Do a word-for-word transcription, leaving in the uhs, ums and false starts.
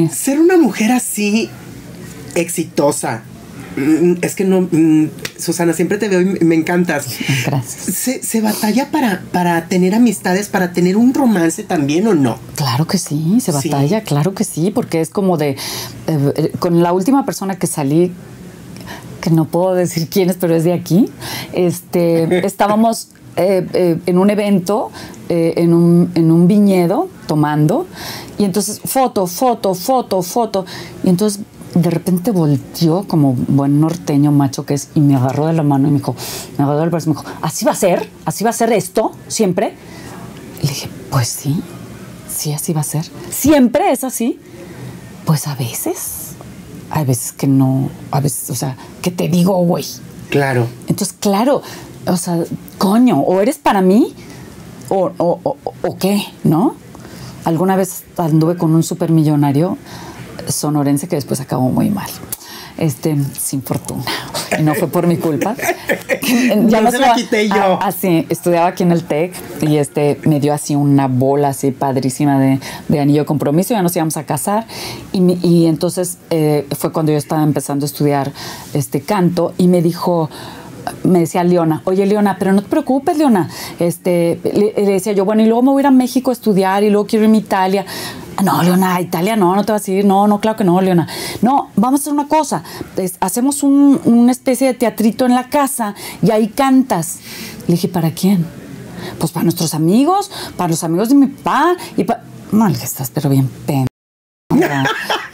Ser una mujer así, exitosa, es que no, Susana, siempre te veo y me encantas. Gracias. ¿Se, se batalla para, para tener amistades, para tener un romance también o no? Claro que sí, se batalla, sí. Claro que sí, porque es como de... Eh, con la última persona que salí, que no puedo decir quién es, pero es de aquí, este, estábamos eh, eh, en un evento, eh, en, un, en un viñedo, tomando, y entonces foto, foto, foto, foto, y entonces... De repente volteó como buen norteño macho que es y me agarró de la mano y me dijo, me agarró del brazo y me dijo, ¿así va a ser? ¿Así va a ser esto? ¿Siempre? Y le dije, pues sí, sí, así va a ser. ¿Siempre es así? Pues a veces. Hay veces que no, a veces, o sea, ¿qué te digo, güey? Claro. Entonces, claro, o sea, coño, o eres para mí o, o, o, o qué, ¿no? Alguna vez anduve con un supermillonario sonorense que después acabó muy mal, este, sin fortuna, y no fue por mi culpa. Ya no, no se la quité yo. Así, estudiaba aquí en el TEC y este me dio así una bola así padrísima de, de anillo de compromiso, ya nos íbamos a casar y, y entonces eh, fue cuando yo estaba empezando a estudiar este canto y me dijo, me decía Leona, oye Leona, pero no te preocupes Leona, este, le, le decía yo, bueno, y luego me voy a ir a México a estudiar y luego quiero irme a Italia. No, Leona, Italia no, no te vas a ir, no, no, claro que no, Leona. No, vamos a hacer una cosa, es, hacemos un, una especie de teatrito en la casa y ahí cantas. Le dije, ¿para quién? Pues para nuestros amigos, para los amigos de mi papá y para... No, le estás pero bien pendeja.